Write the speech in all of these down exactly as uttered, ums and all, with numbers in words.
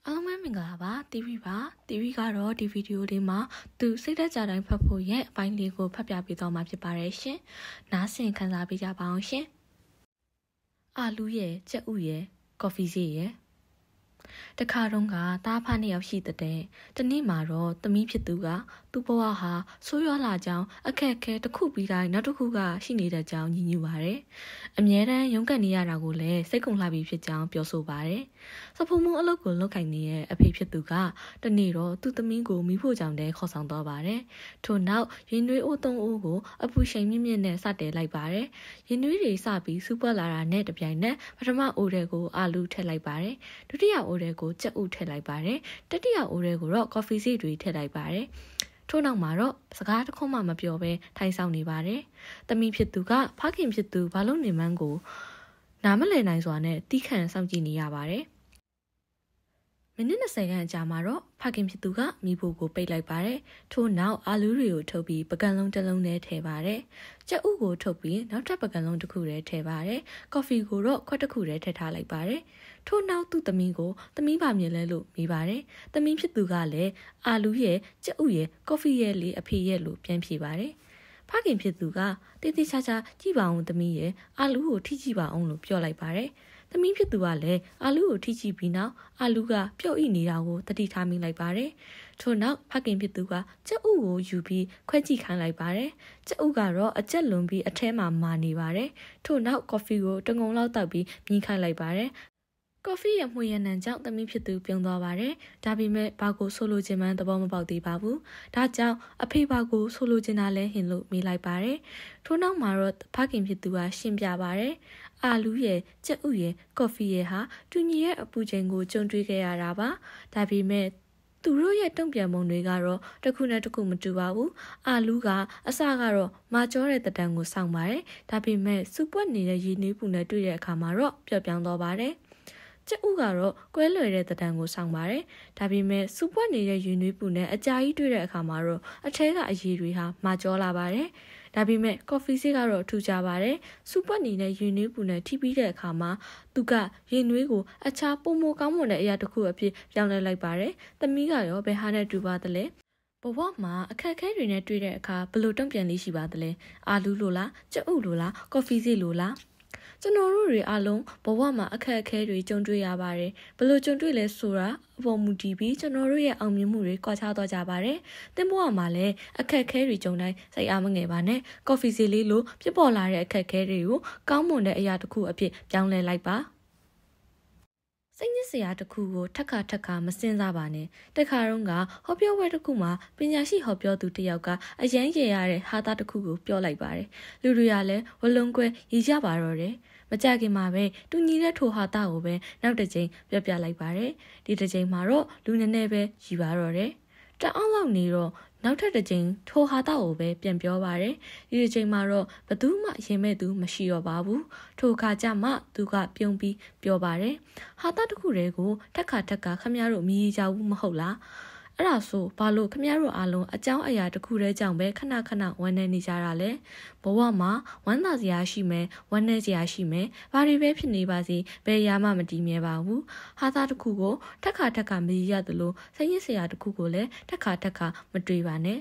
အားလုံးပဲမင်္ဂလာပါ တီဗီ ပါ တီဗီ ကတော့ဒီဗီဒီယိုလေးမှာသူစိတ်သက်ကြတိုင်းဖတ်ဖို့ရဲ့အပိုင်းလေးကိုဖတ်ပြပေးသွားမှာဖြစ်ပါတယ်ရှင်နားဆင်ခံစားပေးကြပါအောင်ရှင်အာလူးရဲ့ကြက်ဥရဲ့ကော်ဖီဈေးရဲ့တခါတုန်းကတားဖားနှစ်ယောက်ရှိတဲ့တနေ့မှာတော့သမီးဖြစ်သူကသူ့ဘဝဟာဆိုးရွားလာကြောင်းအခက်အခဲတစ်ခုပြီးတိုင်းနောက်တစ်ခုကရှိနေတဲ့အကြောင်းညှိညူပါတယ်အမြဲတမ်းရုန်းကန်နေရတာကိုလည်းစိတ်ကုန်လှပြီးဖြစ်ကြောင်းပြောဆိုပါတယ်စဖုံမုံအလုပ်ကိုလုပ်ကင်နေတဲ့အဖေဖြစ်သူကတနေ့တော့သူ့သမီးကိုမိဖို့ကြောင့်တည်းခေါ်ဆောင်သွားပါတယ်ထို့နောက်ရင်နွေးအိုးသုံးအိုးကိုအပူရှိန်မြင့်မြင့်နဲ့စတဲလိုက်ပါတယ်ရင်နွေးတွေစပြီးစူပွက်လာတာနဲ့တပြိုင်နက်ပထမအိုးတွေကိုအာလူးထည့်လိုက်ပါတယ်ဒုတိယအိုးတွေကိုကြက်ဥထည့်လိုက်ပါတယ်တတိယအိုးတွေကိုတော့ကော်ဖီဈေးတွေထည့်လိုက်ပါတယ်ထို့နောက်မှာတော့စကားတစ်ခုမှမပြောဘဲထိုင်ဆောင်နေပါတယ်။သမီးဖြစ်သူကဖခင်ဖြစ်သူဘာလို့နေမှန်းကိုနားမလည်နိုင်စွာနဲ့တီးခန့်စောင့်ကြည့်နေရပါတယ်။မိနစ်၂၀ခန့်အကြာမှာတော့ဖခင်ဖြစ်သူကမိဖို့ကိုပိတ်လိုက်ပါတယ်။ထို့နောက်အာလူးတွေကိုထုတ်ပြီးပကံလုံးတစ်လုံးနဲ့ထည့်ပါတယ်။ကြက်ဥကိုထုတ်ပြီးနောက်ထပ်ပကံလုံးတစ်ခုနဲ့ထည့်ပါတယ်။ကော်ဖီကိုတော့ခွက်တစ်ခုနဲ့ထည့်ထားလိုက်ပါတယ်။ထို့နောက်သူ့သမီးကိုသမီးပါမြင်လဲလို့မိပါတယ်။သမီးဖြစ်သူကလည်းအာလူးရဲ့ကြက်ဥရဲ့ကော်ဖီရဲ့လေးအဖေရဲ့လို့ပြန်ဖြေပါတယ်။ဖခင်ဖြစ်သူကတေးသေးချာချာကြည့်ပါအောင်သမီးရဲ့အာလူးကိုထိကြည့်ပါအောင်လို့ပြောလိုက်ပါတယ်။သမီးဖြစ်သူကလည်းအာလူးကိုထိကြည့်ပြီးနောက်အာလူးကပျော့ဣနေတာကိုတတိထားမိလိုက်ပါတယ်။ထို့နောက်ဖခင်ဖြစ်သူကကြက်ဥကိုယူပြီးခွဲကြည့်ခိုင်းလိုက်ပါတယ်။ကြက်ဥကတော့အကျက်လွန်ပြီးအထဲမှာမာနေပါတယ်။ထို့နောက်ကော်ဖီကိုတငုံလောက်တောက်ပြီးမြင်းခိုင်းလိုက်ပါတယ်။ကော်ဖီရဲ့မှွေရနံကြောင့်သမီးဖြစ်သူပြုံးသွားပါတယ်။ဒါပေမဲ့ဘာကိုဆိုလိုချင်မှန်းသဘောမပေါက်သေးပါဘူး။ဒါကြောင့်အဖေဘာကိုဆိုလိုချင်တာလဲဟင်လို့မေးလိုက်ပါတယ်။ထို့နောက်မှာတော့ဖခင်ဖြစ်သူကရှင်းပြပါတယ်။အာလူးရဲ့ကြက်ဥရဲ့ကော်ဖီရဲ့ဟာတူညီရဲ့အပူချိန်ကိုကြုံတွေ့ခဲ့ရတာပါ။ဒါပေမဲ့သူတို့ရဲ့တုံ့ပြန်ပုံတွေကတော့တစ်ခုနဲ့တစ်ခုမတူပါဘူး။အာလူးကအစကတော့မာကျောတဲ့တံတန်ကိုစောင့်ပါတယ်။ဒါပေမဲ့စူပွက်နေတဲ့ရည်နွေးပူနဲ့တွေ့တဲ့အခါမှာတော့ပျော့ပြောင်းသွားပါတယ်။ကျက်ဥကတော့ကွဲလွယ်တဲ့တံတန်ကိုစောင့်ပါတယ်။ဒါပေမဲ့စူပွက်နေတဲ့ရည်နွေးပူနဲ့အကြာကြီးတွေ့တဲ့အခါမှာတော့အထဲကအရည်တွေဟာမာကျောလာပါတယ်။ဒါပေမဲ့ကော်ဖီဆေးကတော့ထူကြပါတယ်။စူပွက်နေတဲ့ရည်နွေးပူနဲ့ထိပြီးတဲ့အခါမှာသူကရည်နွေးကိုအခြားပုံမကောင်းမွန်တဲ့အရာတစ်ခုအဖြစ်ပြောင်းလဲလိုက်ပါတယ်။သမီးကရောဘယ်ဟာနဲ့တူပါသလဲ။ဘဝမှာအခက်အခဲတွေနဲ့တွေ့တဲ့အခါဘယ်လိုတုံ့ပြန်လေးရှိပါသလဲ။အာလူးလိုလား၊ကြက်ဥလိုလား၊ကော်ဖီဆေးလိုလား။ကျွန်တော်တို့တွေအားလုံးဘဝမှာအခက်အခဲတွေကြုံတွေ့ရပါတယ်ဘယ်လိုကြုံတွေ့လဲဆိုတာအပေါ်မူတည်ပြီးကျွန်တော်တို့ရဲ့အောင်မြင်မှုတွေကွာခြားသွားကြပါတယ်သင်ဘဝမှာလည်းအခက်အခဲတွေကြုံတိုင်းစိတ်အားမငယ်ပါနဲ့ကော်ဖီဈေးလေးလိုဖြစ်ပေါ်လာတဲ့အခက်အခဲတွေကိုကောင်းမွန်တဲ့အရာတစ်ခုအဖြစ်ပြောင်းလဲလိုက်ပါစိတ်ညစ်စရာတစ်ခုကိုထက်ခါထက်ခါမစင်စားပါနဲ့တခါတော့ကဟောပြောပွဲတစ်ခုမှာပညာရှိဟောပြောသူတစ်ယောက်ကအရန်ရရတဲ့ဟာသားတစ်ခုကိုပြောလိုက်ပါတယ်လူတွေကလည်းဝလုံးကွဲရည်ကြပါတော့တယ်မကြခင်မှာပဲတူညီတဲ့ထိုဟာသားကိုပဲနောက်တစ်ချိန်ပြောပြလိုက်ပါတယ်ဒီတစ်ချိန်မှာတော့လူနည်းနည်းပဲရည်ပါတော့တယ်တအောင်လောက်နေတော့နောက်ထပ်တစ်ချိန်ထိုဟာသားကိုပဲပြန်ပြောပါတယ်ဒီတစ်ချိန်မှာတော့ဘသူမှရင်မဲ့သူမရှိတော့ပါဘူးထိုအခါကျမှသူကပြုံးပြီးပြောပါတယ်ဟာသားတစ်ခုတည်းကိုတက်ခါတက်ခါခမရတို့မြည်ကြဘူးမဟုတ်လားအဲ့ဒါဆိုဘာလို့ခမရတို့အားလုံးအကြောင်းအရာတစ်ခုတည်းကြောင့်ပဲခဏခဏဝမ်းနေနေကြတာလဲဘဝမှာဝမ်းသာစရာရှိမယ်ဝမ်းနည်းစရာရှိမယ်ဘာတွေပဲဖြစ်နေပါစေဘယ်ရာမှမတည်မြဲပါဘူးဟာသားတစ်ခုကိုတက်ခါတက်ခါမရရသလိုစိတ်ရစ်စရာတစ်ခုကိုလည်းတက်ခါတက်ခါမတွေ့ပါနဲ့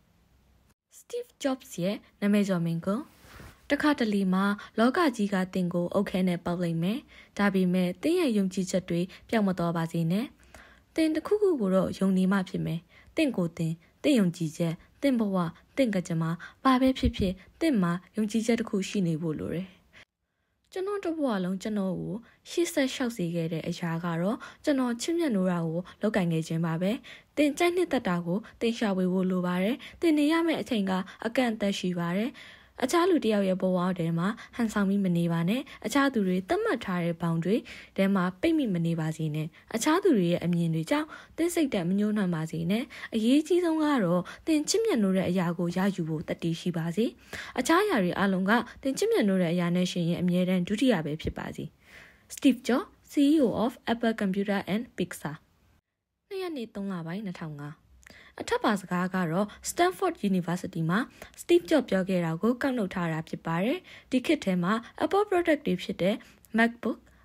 Steve Jobs ရဲ့နာမည်ကျော်မင်းကိုတခါတလေမှာလောကကြီးကတင်ကိုအုတ်ခဲနဲ့ပေါက်လိုက်မယ်ဒါပေမဲ့တင်းရဲ့ယုံကြည်ချက်တွေပျောက်မသွားပါစေနဲ့တင်တစ်ခုခုကိုတော့ယုံနေမှဖြစ်မယ်တင့်ကိုတင်တင့်ယုံကြည်ချက်တင့်ဘဝတင့်ကကြမှာဘာပဲဖြစ်ဖြစ်တင့်မှာယုံကြည်ချက်တစ်ခုရှိနေဖို့လိုတယ်ကျွန်တော်တို့ဘဝလုံးကျွန်တော်ကိုရှေ့ဆက်လျှောက်စေခဲ့တဲ့အရာကတော့ကျွန်တော်ချစ်မြတ်နိုးတာကိုလောက်ကင်ခဲ့ခြင်းပါပဲတင်ကြိုက်နှစ်သက်တာကိုတင်ရှာဝေဖို့လိုပါတယ်တင်နေရမယ့်အချိန်ကအကန့်အသတ်ရှိပါတယ်အခြားလူတယောက်ရဲ့ဘဝထဲမှာဟန်ဆောင်ပြီးမနေပါနဲ့အခြားသူတွေသတ်မှတ်ထားတဲ့ဘောင်တွေထဲမှာပိတ်မိမနေပါစေနဲ့အခြားသူတွေရဲ့အမြင်တွေကြောင့်တင်းစိတ်တက်မညှိုးနှံပါစေနဲ့အရေးကြီးဆုံးကတော့တင်ချစ်မြတ်နိုးတဲ့အရာကိုရယူဖို့တတိရှိပါစေအခြားအရာတွေအလုံးကတင်ချစ်မြတ်နိုးတဲ့အရာနဲ့ရှင်ရင်အမြဲတမ်းဒုတိယပဲဖြစ်ပါစေ Steve Jobs စီ အီ အို of Apple Computer and Pixar နှစ်ရက်နေ့သုံးလပိုင်း၂၀၀၅အထက်ပါစကားကတော့ Stanford University မှာ Steve Jobs ပြောခဲ့တာကိုကောက်နှုတ်ထားတာဖြစ်ပါတယ်။ဒီခေတ်ထဲမှာ Apple product တွေဖြစ်တဲ့ MacBook,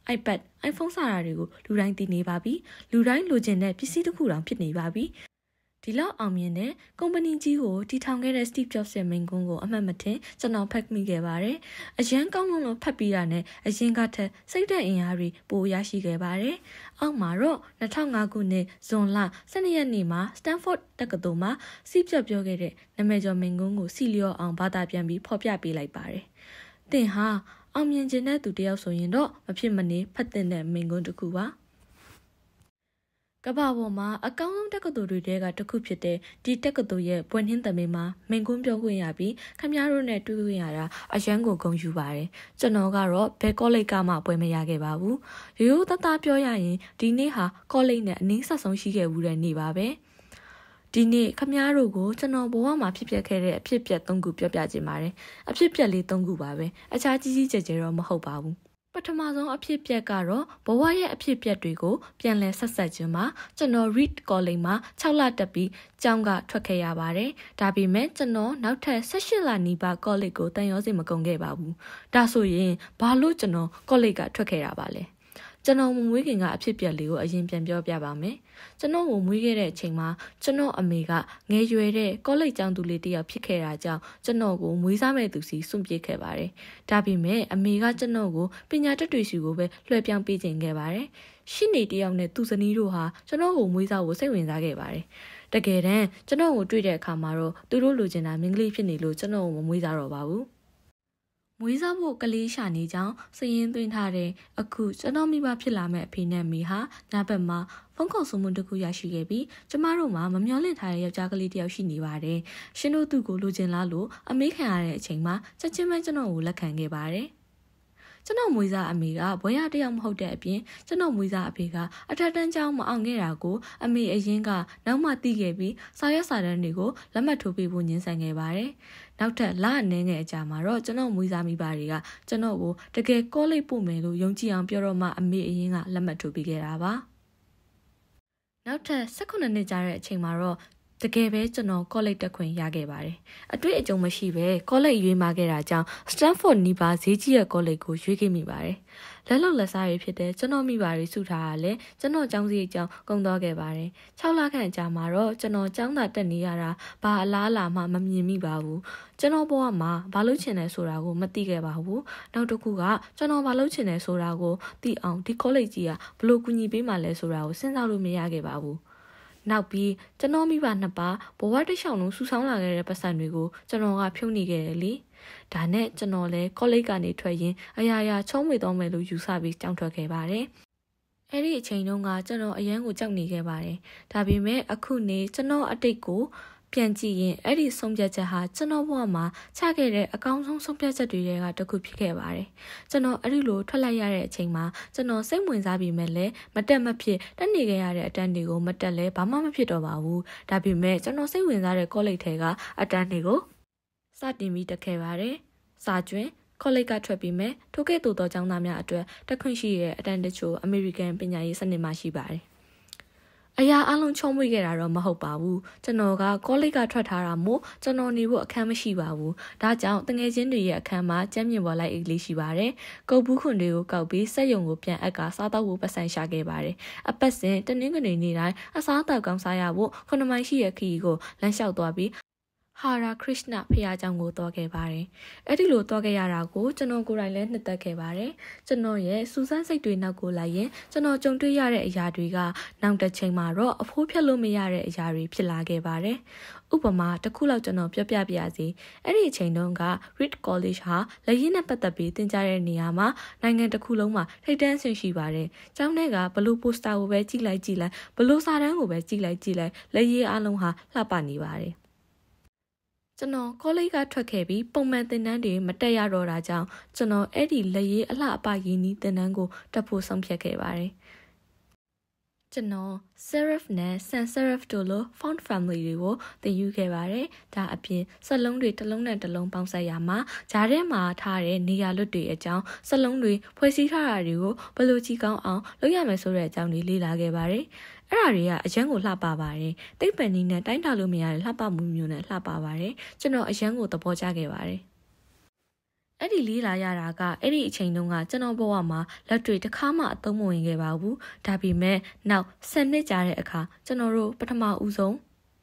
iPad, iPhone စတာတွေကိုလူတိုင်းသိနေပါပြီလူတိုင်းလိုချင်တဲ့ပစ္စည်းတစ်ခုတောင်ဖြစ်နေပါပြီဒီလောက်အောင်မြင်တဲ့ကုမ္ပဏီကြီးကိုတည်ထောင်ခဲ့တဲ့ Steve Jobs ရဲ့မိန့်ခွန်းကိုအမှတ်မထင်ကျွန်တော်ဖတ်မိခဲ့ပါတယ်အရန်ကောင်းလုံးလုံးဖတ်ပြီးတာနဲ့အရင်ကထက်စိတ်ဓာတ်အင်အားတွေပိုရရှိခဲ့ပါတယ်အောက်မှာတော့two thousand fiveခုနှစ်ဇွန်လtwelveရက်နေ့မှာ Stanford တက္ကသိုလ်မှာ Steve Jobs ပြောခဲ့တဲ့နာမည်ကျော်မိန့်ခွန်းကိုစီလျော်အောင်ဘာသာပြန်ပြီးဖော်ပြပေးလိုက်ပါတယ်သင်ဟာအောင်မြင်ခြင်းတဲ့သူတယောက်ဆိုရင်တော့မဖြစ်မနေဖတ်တဲ့မိန့်ခွန်းတစ်ခုပါကမ္ဘာပေါ်မှာအကောင်းဆုံးတက္ကသိုလ်တွေထဲကတစ်ခုဖြစ်တဲ့ဒီတက္ကသိုလ်ရဲ့ဘွဲ့နှင်းသမီးမှာမိန့်ခွန်းပြောခွင့်ရပြီးခင်ဗျားတို့နဲ့တွေ့ခွင့်ရတာအရန်ကိုဂုဏ်ယူပါတယ်ကျွန်တော်ကတော့ဘယ်ကောလိပ်ကမှပွဲမရခဲ့ပါဘူးရိုးရိုးသားသားပြောရရင်ဒီနေ့ဟာကောလိပ်နဲ့အနည်းဆက်ဆုံးရှိခဲ့ဘူးတဲ့နေ့ပါပဲဒီနေ့ခင်ဗျားတို့ကိုကျွန်တော်ဘဝမှာဖြစ်ပျက်ခဲ့တဲ့အဖြစ်အပျက်၃ခုပြောပြခြင်းပါတယ်အဖြစ်အပျက်လေး၃ခုပါပဲအခြားကြီးကြီးကျယ်ကျယ်တော့မဟုတ်ပါဘူးပထမဆုံးအဖြစ်အပျက်ကတော့ဘဝရဲ့အဖြစ်အပျက်တွေကိုပြန်လည်ဆက်ဆက်ခြင်းမှာကျွန်တော် Reed College မှာsixလတက်ပြီးကျောင်းကထွက်ခဲ့ရပါတယ်။ဒါပေမဲ့ကျွန်တော်နောက်ထပ်eighteenလနီးပါး College ကိုတန်ရောစင်မကုန်ခဲ့ပါဘူး။ဒါဆိုရင်ဘာလို့ကျွန်တော် College ကထွက်ခဲ့ရပါလဲ။ကျွန်တော်မမွေးခင်ကအဖြစ်အပျက်လေးကိုအရင်ပြန်ပြောပြပါမယ်။ကျွန်တော်ကိုမွေးခဲ့တဲ့အချိန်မှာကျွန်တော်အမေကငယ်ရွယ်တဲ့ College ကျောင်းသူလေးတစ်ယောက်ဖြစ်ခဲ့တာကြောင့်ကျွန်တော်ကိုမွေးစားမဲ့သူစီစွန့်ပစ်ခဲ့ပါတယ်။ဒါပေမဲ့အမေကကျွန်တော်ကိုပညာတတ်တွေစီကိုပဲလွှဲပြောင်းပေးခြင်းခဲ့ပါတယ်။ရှင်းနေတယောက်နဲ့သူ့ဇနီးတို့ဟာကျွန်တော်ကိုမွေးစားဖို့စိတ်ဝင်စားခဲ့ပါတယ်။တကယ်တမ်းကျွန်တော်ကိုတွေ့တဲ့အခါမှာတော့သူတို့လိုချင်တာမင်္ဂလိဖြစ်နေလို့ကျွန်တော်ကိုမမွေးစားတော့ပါဘူး။မွေးစားဖို့ကလေးရှာနေကြောင်းစည်ရင်းသွင်းထားတဲ့အခုကျွန်တော်မိဘဖြစ်လာမဲ့အဖေနဲ့မိဟာညဘက်မှာဖုန်းခေါ်ဆိုမှုတစ်ခုရရှိခဲ့ပြီးကျမတို့မှာမမျှော်လင့်ထားတဲ့ယောက်ျားကလေးတစ်ယောက်ရှိနေပါတယ်။ရှင်တို့သူ့ကိုလိုချင်လားလို့အမေးခံရတဲ့အချိန်မှာချက်ချင်းပဲကျွန်တော်ကိုလက်ခံခဲ့ပါတယ်။ကျွန်တော်မွေးစားအမေကဘွဲရတယောက်မဟုတ်တဲ့အပြင်ကျွန်တော်မွေးစားအဖေကအထက်တန်းကျောင်းမအောင်ခဲ့တာကိုအမေအရင်ကနောက်မှသိခဲ့ပြီးစာရွက်စာတမ်းတွေကိုလက်မှတ်ထိုးပေးဖို့ညှင်းဆန်ခဲ့ပါတယ်။နောက်ထပ်လအနေငယ်အကြာမှာတော့ကျွန်တော်မွေးစားမိပါတွေကကျွန်တော်ကိုတကယ်ကောလိပ်ပို့မယ်လို့ယုံကြည်အောင်ပြောတော့မှအမေအရင်ကလက်မှတ်ထိုးပေးခဲ့တာပါ။နောက်ထပ်eighteenနှစ်ကြာတဲ့အချိန်မှာတော့တကယ်ပဲကျွန်တော်ကောလိပ်တက်ခွင့်ရခဲ့ပါတယ်။အတွေ့အကြုံမရှိပဲကောလိပ်ရွေးမှာခဲ့တာကြောင့် Stanford နီးပါးဈေးကြီးရဲ့ကောလိပ်ကိုရွေးခဲ့မိပါတယ်။လက်လောက်လက်စားရဖြစ်တဲ့ကျွန်တော်မိပါတွေစုထားရလဲကျွန်တော်ကျောင်းစီအကြောင်းကုန်သွားခဲ့ပါတယ်။sixလခန့်ကြာမှာတော့ကျွန်တော်ကျောင်းသာတက်နေရတာဘာအလားအလာမှမမြင်မိပါဘူး။ကျွန်တော်ဘဝမှာဘာလို့ချင်တယ်ဆိုတာကိုမသိခဲ့ပါဘူး။နောက်တစ်ခုကကျွန်တော်ဘာလို့ချင်တယ်ဆိုတာကိုသိအောင်ဒီကောလိပ်ကြီးကဘလို့ကူညီပေးမှလဲဆိုတာကိုစဉ်းစားလို့မရခဲ့ပါဘူး။နောက်ပြီးကျွန်တော်မိဘနှစ်ပါးဘဝတစ်လျှောက်လုံးစူဆောင်းလာခဲ့တဲ့ပတ်စံတွေကိုကျွန်တော်ကဖြုတ်နေခဲ့တယ်လေဒါနဲ့ကျွန်တော်လည်းကောလိပ်ကနေထွက်ရင်အရာရာချုံးမိတော့မယ်လို့ယူဆပြီးကြောင်းထွက်ခဲ့ပါတယ်အဲ့ဒီအချိန်တုန်းကကျွန်တော်အရန်ကိုကြောက်နေခဲ့ပါတယ်ဒါပေမဲ့အခုနေကျွန်တော်အတိတ်ကိုပြန်ကြည့်ရင်အဲ့ဒီဆုံးဖြတ်ချက်ဟာကျွန်တော်ဘဝမှာချခဲ့တဲ့အကောင်းဆုံးဆုံးဖြတ်ချက်တွေကတစ်ခုဖြစ်ခဲ့ပါတယ်။ကျွန်တော်အဲ့ဒီလိုထွက်လိုက်ရတဲ့အချိန်မှာကျွန်တော်စိတ်ဝင်စားပြီးမဲ့လည်းမတက်မဖြစ်တက်နေခဲ့ရတဲ့အတန်းတွေကိုမတက်လဲဘာမှမဖြစ်တော့ပါဘူး။ဒါပေမဲ့ကျွန်တော်စိတ်ဝင်စားတဲ့ကောလိပ်ထဲကအတန်းတွေကိုစတင်ပြီးတက်ခဲ့ပါတယ်။စာကျွင်းကောလိပ်ကထွက်ပြီးမဲ့ထိုကဲ့သို့သောကျောင်းသားများအတွက်တက်ခွင့်ရှိတဲ့အတန်းတချို့အမေရိကန်ပညာရေးစနစ်မှာရှိပါတယ်။အရာအလုံးချုံမွေခဲ့တာတော့မဟုတ်ပါဘူးကျွန်တော်ကကောလိပ်ကထွက်ထားတာမို့ကျွန်တော်နေဖို့အခန်းမရှိပါဘူးဒါကြောင့်တငယ်ချင်းတွေရဲ့အခန်းမှာကျမ်းမြင့်ပေါ်လိုက်အိတ်လေးရှိပါတယ်ကုတ်ဘူးခွန်တွေကိုကောက်ပြီးစက်ယုံကိုပြန်အက်ကစားတော့ဖို့ပတ်စံရှာခဲ့ပါတယ်အပတ်စဉ်တနင်္ဂနွေနေ့တိုင်းအစားအသောက်ကောင်းစားရဖို့ခုနှစ်မိုင်ရှိတဲ့ခရီးကိုလမ်းလျှောက်သွားပြီးဟာရာခရစ်နဖခင်เจ้าကိုတွားခဲ့ပါတယ်။အဲ့ဒီလိုတွားခဲ့ရတာကိုကျွန်တော်ကိုယ်တိုင်လည်းနှစ်သက်ခဲ့ပါတယ်။ကျွန်တော်ရဲ့စူစမ်းစိတ်တွေနောက်ကိုလိုက်ရင်ကျွန်တော်ကြုံတွေ့ရတဲ့အရာတွေကနောက်တစ်ချိန်မှာတော့အဖိုးဖြတ်လို့မရတဲ့အရာတွေဖြစ်လာခဲ့ပါတယ်။ဥပမာတစ်ခုလောက်ကျွန်တော်ပြောပြပြရစီ။အဲ့ဒီအချိန်တုန်းက Reed College ဟာလက်ရင်းနဲ့ပတ်သက်ပြီးသင်ကြားတဲ့နေရာမှာနိုင်ငံတစ်ခုလုံးမှာထိပ်တန်းဆင့်ရှိပါတယ်။ကျောင်းထဲကဘလို့ပိုစတာကိုပဲကြည့်လိုက်ကြည့်လိုက်ဘလို့စာတမ်းကိုပဲကြည့်လိုက်ကြည့်လိုက်လက်ရည်အလုံးဟာလှပနေပါတယ်။ကျွန်တော်ကောလိပ်ကထွက်ခဲ့ပြီးပုံမှန်သင်တန်းတွေမတက်ရတော့တာကြောင့်ကျွန်တော်အဲ့ဒီလက်ရည်အလှအပရင်းနီးသင်တန်းကိုတက်ဖို့ဆုံးဖြတ်ခဲ့ပါတယ်။ကျွန်တော် serif နဲ့ sans serif တို့လို font family တွေကိုသင်ယူခဲ့ပါတယ်။ဒါအပြင်စက်လုံးတွေတစ်လုံးနဲ့တစ်လုံးပေါင်းစပ်ရမှာဂျားထဲမှာထားတဲ့နေရာလွတ်တွေအကြောင်းစက်လုံးတွေဖွဲ့စည်းထားတာတွေကိုဘယ်လိုကြည့်ကောင်းအောင်လုပ်ရမယ်ဆိုတဲ့အကြောင်းတွေလေ့လာခဲ့ပါတယ်။အဲ့ဒါတွေကအရန်ကိုလှပပါတယ်။တိတ်ပန်နီးနဲ့တိုင်းတာလို့မရတဲ့လှပမှုမျိုးနဲ့လှပပါတယ်။ကျွန်တော်အရန်ကိုသဘောကျခဲ့ပါတယ်။အဲ့ဒီလေးလာရတာကအဲ့ဒီအချိန်တုန်းကကျွန်တော်ဘဝမှာလက်တွေတစ်ခါမှအသုံးမဝင်ခဲ့ပါဘူးဒါပေမဲ့နောက်ဆယ်နှစ်ကြာတဲ့အခါကျွန်တော်တို့ပထမဦးဆုံး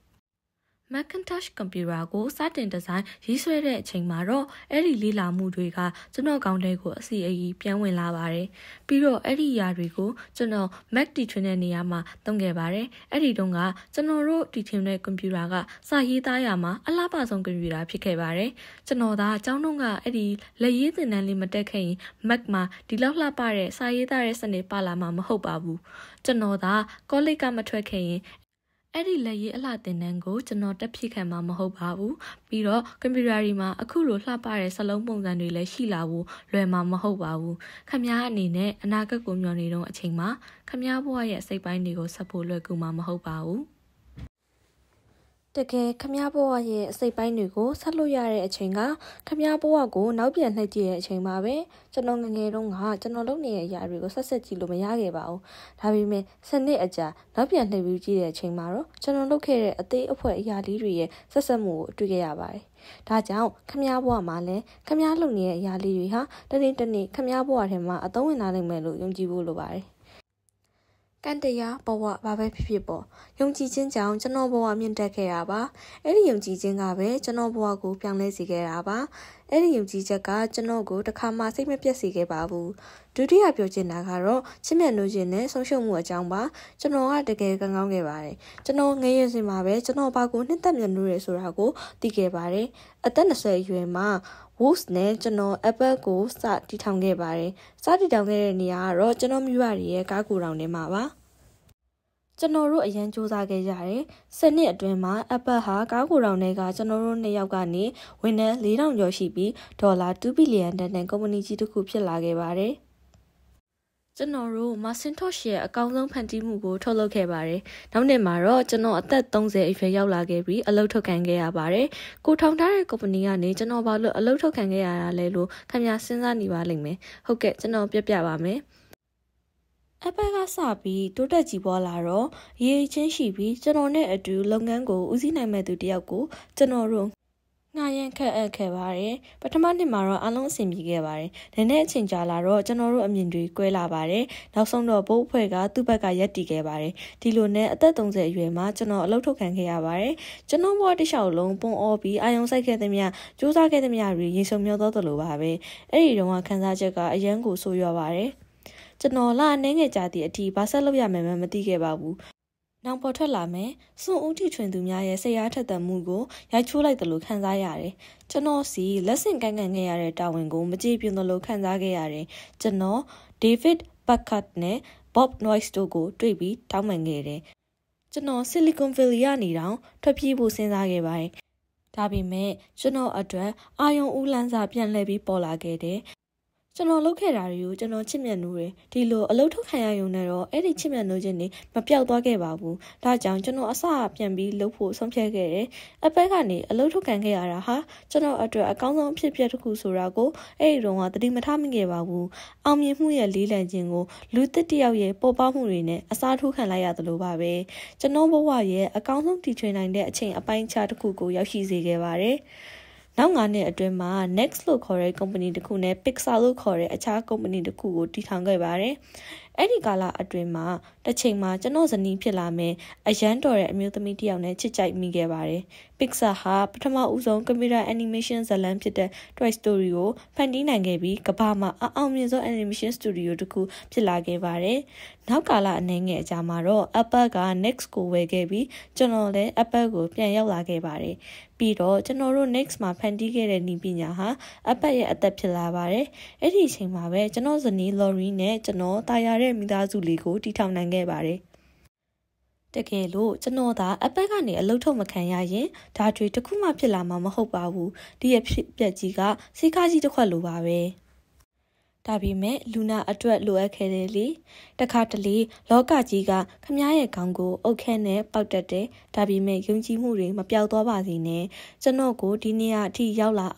Macintosh ကွန်ပျူတာကိုစတင်ဒီဇိုင်းရေးဆွဲတဲ့အချိန်မှာတော့အဲ့ဒီလေးလာမှုတွေကကျွန်တော်ကောင်းတဲ့ကိုအစီအီပြန်ဝင်လာပါတယ်။ပြီးတော့အဲ့ဒီအရာတွေကိုကျွန်တော် Mac တီထွင်တဲ့နေရာမှာသုံးခဲ့ပါတယ်။အဲ့ဒီတုန်းကကျွန်တော်တို့တီထွင်တဲ့ကွန်ပျူတာကစာရေးသားရမှာအလားပါဆုံးကွန်ပျူတာဖြစ်ခဲ့ပါတယ်။ကျွန်တော်သားအကြောင်းတုန်းကအဲ့ဒီလက်ရေးသင်တန်းလေးမတက်ခဲ့ရင် Mac မှာဒီလောက်လှပတဲ့စာရေးသားတဲ့စနစ်ပါလာမှာမဟုတ်ပါဘူး။ကျွန်တော်သား college ကမထွက်ခဲ့ရင်အဲ့ဒီလက်ရေးအလှတင်တန်းကိုကျွန်တော်တက်ဖြစ်ခံမှာမဟုတ်ပါဘူးပြီးတော့ကွန်ပျူတာတွေမှာအခုလိုလှပတဲ့စလုံးပုံစံတွေလည်းရှိလာဖို့လွယ်မှာမဟုတ်ပါဘူးခမ ्या အနေနဲ့အနာဂတ်ကိုမျှော်နေတော့အချိန်မှာခမ ्या ဘဝရဲ့စိတ်ပိုင်းတွေကိုဆက်ဖို့လွယ်ကူမှာမဟုတ်ပါဘူးတကယ်ခမ ्या ဘဝရဲ့အစိတ်ပိုင်းတွေကိုဆက်လို့ရတဲ့အချိန်ကခမ ्या ဘဝကိုနောက်ပြန်နှိပ်ကြည့်တဲ့အချိန်မှာပဲကျွန်တော်ငငယ်တုန်းကကျွန်တော်လုပ်နေတဲ့အရာတွေကိုဆက်ဆက်ကြည့်လို့မရခဲ့ပါဘူးဒါပေမဲ့စနစ်အကြာနောက်ပြန်နှိပ်ပြီးကြည့်တဲ့အချိန်မှာတော့ကျွန်တော်လုပ်ခဲ့တဲ့အသေးအဖွဲအရာလေးတွေရဲ့ဆက်ဆက်မှုကိုတွေ့ခဲ့ရပါတယ်ဒါကြောင့်ခမ ्या ဘဝမှာလည်းခမ ्या လုပ်နေတဲ့အရာလေးတွေဟာတနေ့တနေ့ခမ ्या ဘဝထဲမှာအသုံးဝင်လာနိုင်မယ်လို့ယုံကြည်ဖို့လိုပါတယ်ကန်တရားဘဝဘာပဲဖြစ်ဖြစ်ပေါ့ယုံကြည်ခြင်းကြောင့်ကျွန်တော်ဘဝမြင့်တက်ခဲ့တာပါအဲ့ဒီယုံကြည်ခြင်းကပဲကျွန်တော်ဘဝကိုပြောင်းလဲစေခဲ့တာပါအဲ့ဒီယုံကြည်ချက်ကကျွန်တော်ကိုတစ်ခါမှစိတ်မပြတ်စေခဲ့ပါဘူးဒုတိယပြောချင်တာကတော့ချစ်မြတ်နိုးခြင်းနဲ့ဆုံးရှုံးမှုအကြောင်းပါကျွန်တော်ကတကယ်ကောင်းကောင်းခဲ့ပါတယ်ကျွန်တော်ငယ်ရွယ်စဉ်မှာပဲကျွန်တော်ဘာကိုနှစ်သက်မြတ်နိုးရဲဆိုတာကိုသိခဲ့ပါတယ်အသက်၂၀အရွယ်မှာWoods နဲ့ကျွန်တော် Apple ကိုစတည်ထောင်ခဲ့ပါတယ်။စတည်ထောင်ခဲ့တဲ့နေရာကတော့ကျွန်တော်မြို့ရရဲ့ကားကိုတောင်ထဲမှာပါ။ကျွန်တော်တို့အရန်စူးစမ်းခဲ့ကြတယ်။စနစ်အတွင်းမှာ Apple ဟာကားကိုတောင်ထဲကကျွန်တော်တို့နှစ်ယောက်ကနေဝန်ထမ်း၄ထောင်ကျော်ရှိပြီးဒေါ်လာ၂ဘီလီယံတန်တဲ့ကုမ္ပဏီကြီးတစ်ခုဖြစ်လာခဲ့ပါတယ်။ကျွန်တော်တို့ Macintosh ရဲ့အကောင်းဆုံးဖန်တီးမှုကိုထုတ်လုပ်ခဲ့ပါတယ်။နောက်နှစ်မှာတော့ကျွန်တော်အသက်၃၀အရွယ်ရောက်လာခဲ့ပြီးအလုပ်ထုတ်ခံခဲ့ရပါတယ်။ကိုထောင်ထားတဲ့ကုမ္ပဏီကနေကျွန်တော်ဘာလို့အလုပ်ထုတ်ခံခဲ့ရတာလဲလို့ခင်ဗျာစဉ်းစားနေပါလိမ့်မယ်။ဟုတ်ကဲ့ကျွန်တော်ပြပြပါမယ်။ Apple ကစပြီးတိုးတက်ကြီးပွားလာတော့ရည်ရည်ချင်းရှိပြီးကျွန်တော်နဲ့အတူလုပ်ငန်းကိုဦးစီးနိုင်မဲ့သူတယောက်ကိုကျွန်တော်တို့ငှားရမ်းခက်အပ်ခဲ့ပါတယ်ပထမနှစ်မှာတော့အလုံးအဆင်ပြေခဲ့ပါတယ်နည်းနည်းအချိန်ကြာလာတော့ကျွန်တော်တို့အမြင်တွေကွဲလာပါတယ်နောက်ဆုံးတော့ဘိုးအဖွဲ့ကသူ့ဘက်ကရက်တည်ခဲ့ပါတယ်ဒီလိုနဲ့အသက်၃၀အရွယ်မှာကျွန်တော်အလုပ်ထုတ်ခံခဲ့ရပါတယ်ကျွန်တော်ဘဝတစ်လျှောက်လုံးပုံအော်ပြီးအာယုံစိုက်ခဲ့သည်များစူးစမ်းခဲ့သည်များတွေရေစုံမျောသောသလိုပါပဲအဲ့ဒီတော့ခန်းစားချက်ကအရန်ကိုဆိုးရွားပါတယ်ကျွန်တော်လာအနေငယ်ကြသည့်အထိဘာဆက်လုပ်ရမယ်မှမသိခဲ့ပါဘူးနောက်ပေါ်ထွက်လာမယ်စွန့်ဦးတီထွင်သူများရဲ့ဆရာထက်သန်မှုကိုရိုက်ချိုးလိုက်တယ်လို့ခံစားရတယ်ကျွန်တော်စီလက်ဆင့်ကမ်းကန်ခဲ့ရတဲ့တာဝန်ကိုမကြေပြွန်သလိုခံစားခဲ့ရတယ်ကျွန်တော် David Packard နဲ့ Bob Noyce တို့ကိုတွေ့ပြီးတောင်းပန်ခဲ့တယ်ကျွန်တော် Silicon Valley ကနေတောင်ထွက်ပြေးဖို့စဉ်းစားခဲ့ပါတယ်ဒါပေမဲ့ကျွန်တော်အတွက်အာယုံဦးလန်းစာပြန်လှည့်ပြီးပေါ်လာခဲ့တယ်ကျွန်တော်လုပ်ခဲ့တာတွေကိုကျွန်တော်ချစ်မြတ်နိုးတယ်ဒီလိုအလုပ်ထုတ်ခံရရုံနဲ့တော့အဲ့ဒီချစ်မြတ်နိုးခြင်းတွေမပြောက်သွားခဲ့ပါဘူးဒါကြောင့်ကျွန်တော်အစပြန်ပြီးလုပ်ဖို့ဆုံးဖြတ်ခဲ့တယ် Apple ကနေအလုပ်ထုတ်ခံခဲ့ရတာဟာကျွန်တော်အတွက်အကောင်းဆုံးအဖြစ်အပျက်တစ်ခုဆိုတာကိုအဲ့ဒီတော့ကသတိမထားမိခဲ့ပါဘူးအောင်မြင်မှုရဲ့လေးလံခြင်းကိုလူသစ်တစ်ယောက်ရဲ့ပေါ်ပေါက်မှုတွေနဲ့အစားထိုးခံလိုက်ရသလိုပါပဲကျွန်တော်ဘဝရဲ့အကောင်းဆုံးတည်ထွင်နိုင်တဲ့အချိန်အပိုင်းအခြားတစ်ခုကိုရောက်ရှိစေခဲ့ပါတယ်နောက်ငါးနှစ်အတွင်းမှာ Next လို့ခေါ်တဲ့ company တစ်ခုနဲ့ Pixar လို့ခေါ်တဲ့အခြား company တစ်ခုကိုတည်ထောင်ခဲ့ပါတယ်။အဲ့ဒီကာလအတွင်းမှာတစ်ချိန်မှာကျွန်တော်ဇနီးဖြစ်လာမယ်အရန်တော်တဲ့အမျိုးသမီးတစ်ယောက်နဲ့ချစ်ကြိုက်မိခဲ့ပါတယ်။ Pixar ဟာပထမဦးဆုံး computer animation ဇာတ်လမ်းဖြစ်တဲ့ Toy Story ကိုဖန်တီးနိုင်ခဲ့ပြီးကမ္ဘာမှာအအောင်မြင်ဆုံး animation studio တစ်ခုဖြစ်လာခဲ့ပါတယ်။နောက်ကာလအနည်းငယ်အကြာမှာတော့ Apple က Next ကိုဝယ်ခဲ့ပြီးကျွန်တော်လည်း Apple ကိုပြန်ရောက်လာခဲ့ပါတယ်။ပြီးတော့ကျွန်တော်တို့ Next မှာဖန်တီးခဲ့တဲ့နည်းပညာဟာ Apple ရဲ့အသက်ဖြစ်လာပါတယ်။အဲ့ဒီအချိန်မှာပဲကျွန်တော်ဇနီး Lori နဲ့ကျွန်တော်တာယာတဲ့မိသားစုလေးကိုတည်ထောင်နိုင်ခဲ့ပါတယ်။တကယ်လို့ကျွန်တော်သာ Apple ကနေအလုပ်ထုတ်မခံရရင်ဒါတွေတစ်ခုမှဖြစ်လာမှာမဟုတ်ပါဘူး။ဒီရဲ့ဖြစ်ပျက်ကြီးကစိတ်ကားကြီးတစ်ခွက်လိုပါပဲ။ဒါပေမဲ့လူနာအတွက်လိုအပ်ခဲ့တယ်လေတခါတလေလောကကြီးကခမားရဲ့ခေါင်းကိုအုတ်ခဲနဲ့ပေါက်တက်တယ်ဒါပေမဲ့ယုံကြည်မှုတွေမပြောက်သွားပါစေနဲ့ကျွန်တော်ကိုဒီနေ့အထိရောက်လာအောင်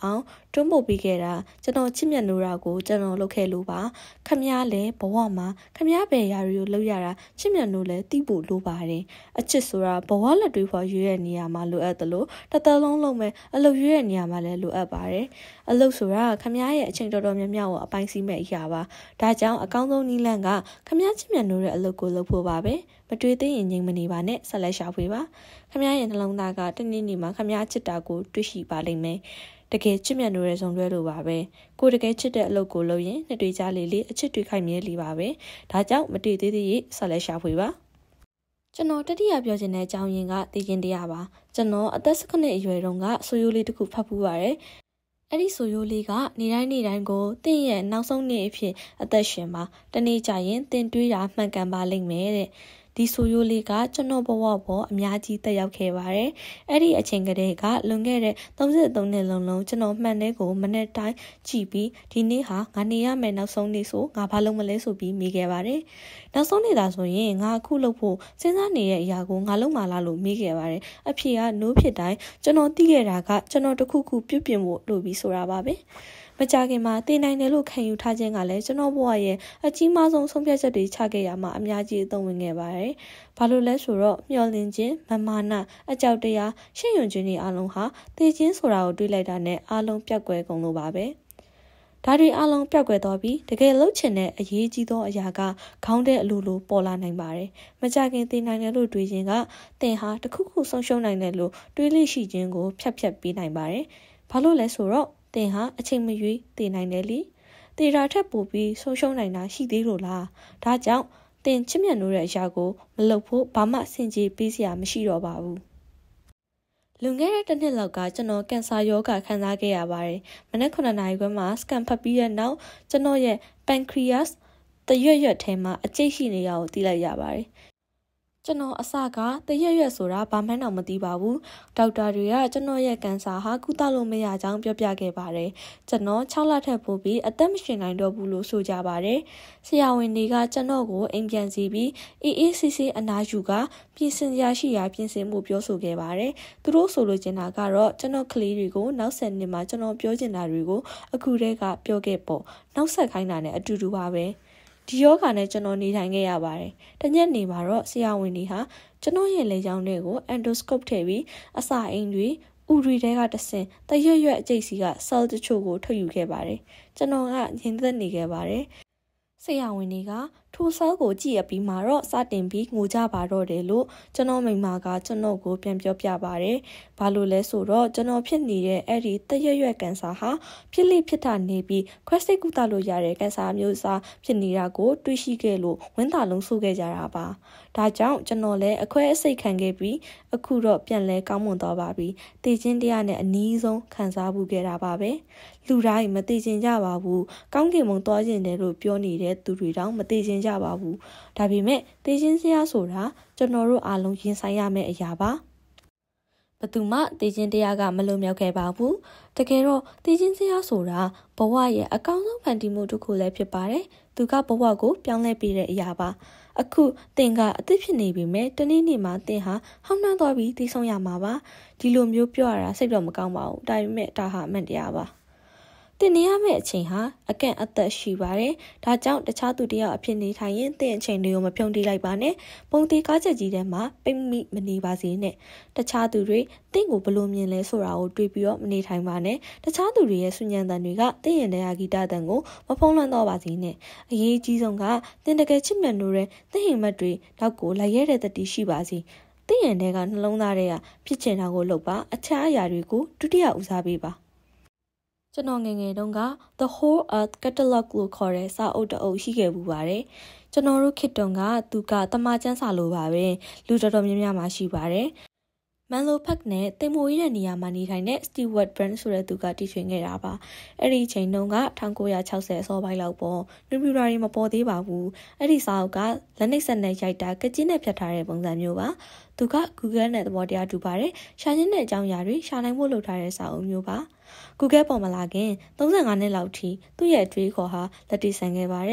တွန်းပို့ပေးခဲ့တာကျွန်တော်ချစ်မြတ်နိုးတာကိုကျွန်တော်လုပ်ခဲ့လို့ပါခမည်းလည်းဘဝမှာခမည်းပဲရာတွေကိုလုပ်ရတာချစ်မြတ်နိုးလည်းတိဖို့လိုပါတယ်အချစ်ဆိုတာဘဝလက်တွေပေါ်ရွေးရတဲ့နေရာမှာလိုအပ်တယ်လို့တစ်သက်လုံးလုံးမဲ့အလုပ်ရွေးရတဲ့နေရာမှာလည်းလိုအပ်ပါတယ်အလုပ်ဆိုတာခမည်းရဲ့အချိန်တော်တော်များများကိုအပိုင်းစီးမဲ့အရာပါဒါကြောင့်အကောင်းဆုံးနည်းလမ်းကခမည်းချစ်မြတ်နိုးတဲ့အလုပ်ကိုလုပ်ဖို့ပါပဲမတွေ့သေးရင်ငြိမ်မနေပါနဲ့ဆက်လက်ရှာဖွေပါခမည်းရဲ့နှလုံးသားကတနေ့နေ့မှာခမည်းချစ်တာကိုတွေ့ရှိပါလိမ့်မယ်တကယ်ချစ်မြတ်နိုးတဲ့ဇုံတွဲလိုပါပဲကိုတကယ်ချစ်တဲ့အလုပ်ကိုလုပ်ရင်နှစ်တွေ့ကြလေလေအချစ်တွေ့ခိုက်မြဲလီပါပဲဒါကြောင့်မတွေ့သေးသေးရင်ဆက်လက်ရှာဖွေပါကျွန်တော်တတိယပြောချင်တဲ့အကြောင်းရင်းကတည်ခြင်းတရားပါကျွန်တော်အသက်၁၉အရွယ်တုန်းကဆိုရိုးလေးတစ်ခုဖတ်ဖူးပါတယ်အဲ့ဒီဆိုရိုးလေးကနေတိုင်းနေတိုင်းကိုတင့်ရဲ့နောက်ဆုံးနေ့အဖြစ်အသက်ရှင်ပါတနေ့ကျရင်တင်တွေးတာမှန်ကန်ပါလိမ့်မယ်တဲ့ဒီဆိုရိုးလေးကကျွန်တော်ဘဝပေါ်အများကြီးတက်ရောက်ခဲ့ပါတယ်။အဲ့ဒီအချိန်ကတည်းကလွန်ခဲ့တဲ့၃၃နှစ်လုံးလုံးကျွန်တော်မှန်တဲ့ကိုမနေ့တိုင်းကြည့်ပြီးဒီနေ့ဟာငါနေရမယ်နောက်ဆုံးနေ့ဆိုငါဘာလုပ်မလဲဆိုပြီးမိခဲ့ပါတယ်။နောက်ဆုံးနေတာဆိုရင်ငါအခုလုပ်ဖို့စဉ်းစားနေတဲ့အရာကိုငါလုပ်မှလားလို့မိခဲ့ပါတယ်။အဖေကနိုးဖြစ်တိုင်းကျွန်တော်သိခဲ့တာကကျွန်တော်တခုခုပြုတ်ပြင်ဖို့လို့ပြီးဆိုတာပါပဲ။မကြခင်မှာတည်နိုင်တယ်လို့ခံယူထားခြင်းကလည်းကျွန်တော်ဘဝရဲ့အကြီးမားဆုံးဆုံးဖြတ်ချက်တွေချခဲ့ရမှာအများကြီးအသုံးဝင်ခဲ့ပါတယ်။ဘာလို့လဲဆိုတော့မျှော်လင့်ခြင်းမမာနအကြောက်တရားရှင်းယွံခြင်းတွေအလုံးဟာတည်ခြင်းဆိုတာကိုတွေးလိုက်တာနဲ့အလုံးပြတ်ကွယ်ကုန်လို့ပါပဲ။ဒါတွေအလုံးပြတ်ကွယ်သွားပြီးတကယ်လို့ချင်တဲ့အရေးကြီးသောအရာကခေါင်းတဲ့အလိုလိုပေါ်လာနိုင်ပါတယ်။မကြခင်တည်နိုင်တယ်လို့တွေးခြင်းကသင်ဟာတခုခုဆုံးရှုံးနိုင်တယ်လို့တွေးလိရှိခြင်းကိုဖျက်ဖျက်ပေးနိုင်ပါတယ်။ဘာလို့လဲဆိုတော့သင်ဟာအချိန်မရွေးတည်နိုင်တယ်လေတည်တာထက်ပိုပြီးဆုံးရှုံးနိုင်တာရှိသေးလို့လားဒါကြောင့်သင်ချစ်မြတ်နိုးတဲ့အရာကိုမလုပ်ဖို့ဘာမှစင်ကြေးပေးစရာမရှိတော့ပါဘူးလွန်ခဲ့တဲ့တစ်နှစ်လောက်ကကျွန်တော်ကင်ဆာရောဂါခံစားခဲ့ရပါတယ်မနက်ခုနှစ်နာရီခွဲမှာစကန်ဖတ်ပြီးတဲ့နောက်ကျွန်တော်ရဲ့ pancreas တရွက်ရွက်ထဲမှာအကျိတ်ရှိနေတာကိုသိလိုက်ရပါတယ်ကျွန်တော်အစကတရက်ရက်ဆိုတာဘာမှန်းတော့မသိပါဘူးဒေါက်တာတွေကကျွန်တော်ရဲ့ကင်ဆာဟာကုသလို့မရကြောင်းပြောပြခဲ့ပါတယ်ကျွန်တော်၆လထက်ပိုပြီးအသက်မရှင်နိုင်တော့ဘူးလို့ဆိုကြပါတယ်ဆရာဝန်တွေကကျွန်တော်ကိုအိမ်ပြန်စီပြီးအေးအေးဆေးဆေးအနားယူကပြင်ဆင်ရရှိရာပြင်ဆင်မှုပြောဆိုခဲ့ပါတယ်သူတို့ဆိုလိုချင်တာကတော့ကျွန်တော်ကလေးတွေကိုနောက်ဆက်နှစ်မှာကျွန်တော်ပြောချင်တာတွေကိုအခုတည်းကပြောခဲ့ပေါ့နောက်ဆက်ခိုင်းတာနဲ့အတူတူပါပဲဒီယောဂါနဲ့ကျွန်တော်နေထိုင်ခဲ့ရပါတယ်။တညက်နေမှာတော့ဆရာဝန်တွေဟာကျွန်တော်ရဲ့လေကြောင်းတွေကို endoscope ထည့်ပြီးအစာအိမ်တွေဥရီတွေကတဆင်တရွက်ရွက်အကျိတ်စီက cell တချို့ကိုထုတ်ယူခဲ့ပါတယ်။ကျွန်တော်ကငြိမ်သက်နေခဲ့ပါတယ်။ဆရာဝန်တွေကထို cell ကိုကြည့်ရပြီးမှတော့စတင်ပြီးငိုကြပါတော့တယ်လို့ကျွန်တော်မိမကကျွန်တော်ကိုပြန်ပြောပြပါတယ်။ဘာလို့လဲဆိုတော့ကျွန်တော်ဖြစ်နေတဲ့အဲ့ဒီတရွက်ရွက်ကင်ဆာဟာဖြစ်လိဖြစ်တာနေပြီးခွဲစိတ်ကုသလို့ရတဲ့ကင်ဆာမျိုးစားဖြစ်နေတာကိုတွေးရှိခဲ့လို့ဝမ်းသာလုံးဆိုးခဲ့ကြတာပါ။ဒါကြောင့်ကျွန်တော်လည်းအခွဲအစိတ်ခံခဲ့ပြီးအခုတော့ပြန်လဲကောင်းမွန်သွားပါပြီ။တည်ခြင်းတရားနဲ့အနည်းဆုံးခံစားမှုခဲ့တာပါပဲ။လူတိုင်းမတည်ခြင်းကြပါဘူး။ကောင်းကင်ဘုံသွားခြင်းတယ်လို့ပြောနေတဲ့သူတွေတောင်မတည်ခြင်းကြပါဘူး။ဒါပေမဲ့တည်ခြင်းစရာဆိုတာကျွန်တော်တို့အားလုံးရင်ဆိုင်ရမယ့်အရာပါဘသူမှတည်ခြင်းတရားကမလွန်မြောက်ခဲ့ပါဘူးတကယ်တော့တည်ခြင်းတရားဆိုတာဘဝရဲ့အကောင်းဆုံးဖန်တီးမှုတစ်ခုလည်းဖြစ်ပါတယ်သူကဘဝကိုပြောင်းလဲပေးတဲ့အရာပါအခုသင်ကအသစ်ဖြစ်နေပြီမဲ့တနေ့နေ့မှာသင်ဟာဟောင်းနှံသွားပြီးတည်ဆုံးရမှာပါဒီလိုမျိုးပြောရတာစိတ်တော့မကောင်းပါဘူးဒါပေမဲ့ဒါဟာအမှန်တရားပါတင်နေရမယ့်အချိန်ဟာအကန့်အသတ်ရှိပါတယ်။ဒါကြောင့်တခြားသူတယောက်အဖြစ်နေထိုင်ရင်တင့်အချိန်တွေကိုမဖြုံးတိလိုက်ပါနဲ့။ပုံသေးကားချက်ကြီးထဲမှာပိတ်မိမနေပါစေနဲ့။တခြားသူတွေတင့်ကိုဘလို့မြင်လဲဆိုတာကိုတွေးပြီးတော့မနေထိုင်ပါနဲ့။တခြားသူတွေရဲ့ဆူညံတန်တွေကတင့်ရင်တဲ့ဂီတတန်ကိုမဖုံးလွှမ်းတော့ပါစေနဲ့။အရေးကြီးဆုံးကတင်တကယ်ချစ်မြတ်နိုးတဲ့တင့်ဟိမ်မတ်တွေနောက်ကိုလိုက်ရဲတဲ့တတိရှိပါစေ။တင့်ရင်တဲ့ကနှလုံးသားတွေကဖြစ်ချင်တာကိုလုပ်ပါအခြားအရာတွေကိုဒုတိယဦးစားပေးပါကျွန်တော်ငယ်ငယ်တုန်းက The Whole Earth Catalog လို့ခေါ်တဲ့စာအုပ်တအုပ်ရှိခဲ့ပူပါတယ်။ကျွန်တော်တို့ခေတ်တုန်းကသူကတမချန်းစာလိုပါပဲ။လူတော်တော်များများမှရှိပါတယ်။မန်လိုဖက်နဲ့တင်မိုးကြီးတဲ့နေရာမှာနေထိုင်တဲ့ Stewart Brand ဆိုတဲ့သူကတည်ထွင်ခဲ့တာပါ။အဲ့ဒီချိန်တုန်းက၁၉၆၀အစောပိုင်းလောက်ပေါ့။နျူပူရာတွေမပေါ်သေးပါဘူး။အဲ့ဒီစာအုပ်ကလက်နှိပ်စက်နဲ့ရိုက်တာကကြီးနဲ့ဖြတ်ထားတဲ့ပုံစံမျိုးပါ။သူက Google နဲ့သဘောတရားတူပါတယ်။ရှာခြင်းတဲ့အကြောင်းအရာတွေရှာနိုင်ဖို့လုပ်ထားတဲ့စာအုပ်မျိုးပါ။ Google ပေါ်မှာလာခင်၃၅နှစ်လောက်ထိသူ့ရဲ့အတွေးခေါ်ဟာလက်တည်ဆန်ခဲ့ပါတယ်။သူ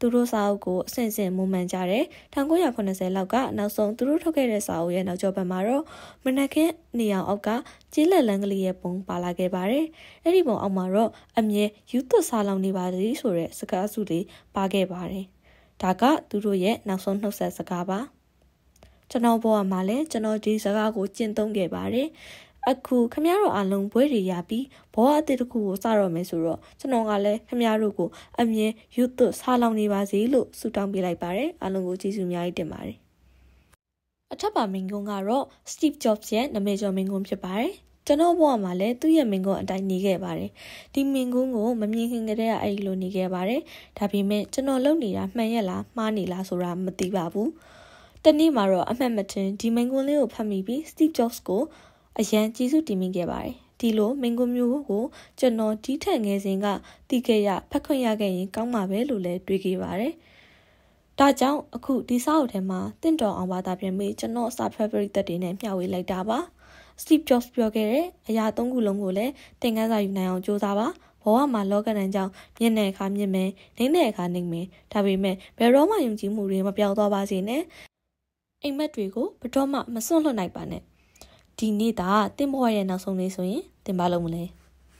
သူတို့စာအုပ်ကိုအဆင့်ဆင့်မူမှန်ကြတယ်။၁၉၇၀လောက်ကနောက်ဆုံးသူတို့ထုတ်ခဲ့တဲ့စာအုပ်ရဲ့နောက်ကျောဘက်မှာတော့မနက်ခင်းနေအောင်အောက်ကကျေးလက်လန်းကလေးရဲ့ပုံပါလာခဲ့ပါတယ်။အဲ့ဒီပုံအောက်မှာတော့အမြဲယူသွတ်စားလောင်နေပါသည်ဆိုတဲ့စကားစုတွေပါခဲ့ပါတယ်။ဒါကသူတို့ရဲ့နောက်ဆုံးနှုတ်ဆက်စကားပါ။ကျွန်တော်ဘဝမှာလည်းကျွန်တော်ဒီစကားကိုကျင့်သုံးခဲ့ပါတယ်။အခုခမရတို့အားလုံးဘွဲတွေရပြီးဘောအတစ်တစ်ခုကိုစတော့မယ်ဆိုတော့ကျွန်တော်ကလည်းခမရတို့ကိုအမြဲယူသွတ်စားလောင်နေပါစေလို့ဆုတောင်းပေးလိုက်ပါတယ်အားလုံးကိုကျေးဇူးအများကြီးတင်ပါတယ်အထက်ပါမင်ကွန်းကတော့ Steve Jobs ရဲ့နာမည်ကျော်မင်ကွန်းဖြစ်ပါတယ်ကျွန်တော်ဘဝမှာလည်းသူ့ရဲ့မင်ကွန်းအတိုင်းနေခဲ့ပါတယ်ဒီမင်ကွန်းကိုမမြင်ခင်ကတည်းကအဲ့လိုနေခဲ့ပါတယ်ဒါပေမဲ့ကျွန်တော်လုပ်နေတာမှန်ရလားမှားနေလားဆိုတာမသိပါဘူးတနေ့မှာတော့အမှတ်မထင်ဒီမင်ကွန်းလေးကိုဖတ်မိပြီး Steve Jobs ကိုအရန်ကျေးဇူးတင်မိခဲ့ပါတယ်ဒီလိုမင်ကွန်းမျိုးကိုကျွန်တော်ဒီထက်ငယ်စဉ်ကတီးခဲ့ရဖတ်ခွင့်ရခဲ့ရင်ကောင်းမှာပဲလို့လည်းတွေးခဲ့ပါတယ်ဒါကြောင့်အခုဒီစာအုပ်ထဲမှာတင့်တော်အောင်ဘာသာပြန်ပြီးကျွန်တော်စာဖတ်ပရိသတ်တွေနဲ့မျှဝေလိုက်တာပါ Steve Jobs ပြောခဲ့တဲ့အရာသုံးခုလုံးကိုလည်းသင်ခန်းစာယူနိုင်အောင်ကြိုးစားပါဘဝမှာလောကဓာတ်ကြောင့်မြင့်တဲ့အခါမြင့်မယ်နှိမ့်တဲ့အခါနှိမ့်မယ်ဒါပေမဲ့ဘယ်တော့မှယုံကြည်မှုတွေမပြောင်းသွားပါစေနဲ့အိမ်မက်တွေကိုဘယ်တော့မှမစွန့်လွတ်နိုင်ပါနဲ့ဒီနေ့သာတင်ဘဝရဲ့နောက်ဆုံးလေးဆိုရင်တင်ပါလို့မလဲ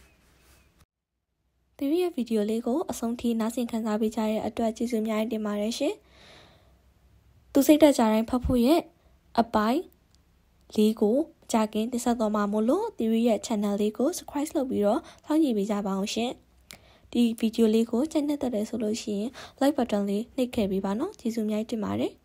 ဒီရဲ့ဗီဒီယိုလေးကိုအဆုံးထိနားဆင်ခံစားပေးကြတဲ့အတွက်ကျေးဇူးအများကြီးတင်ပါတယ်ရှင်သူစိတ်တက်ကြတိုင်းဖတ်ဖို့ရဲ့အပိုင်းလေးကိုကြာကင်းတင်ဆက်တော်မှာမို့လို့ဒီရဲ့ channel လေးကို subscribe လုပ်ပြီးတော့စောင့်ကြည့်ပေးကြပါအောင်ရှင်ဒီဗီဒီယိုလေးကိုကြိုက်နေတဲ့ဆိုလို့ရှိရင် like button လေးနှိပ်ခဲ့ပေးပါနော်ကျေးဇူးအများကြီးတင်ပါတယ်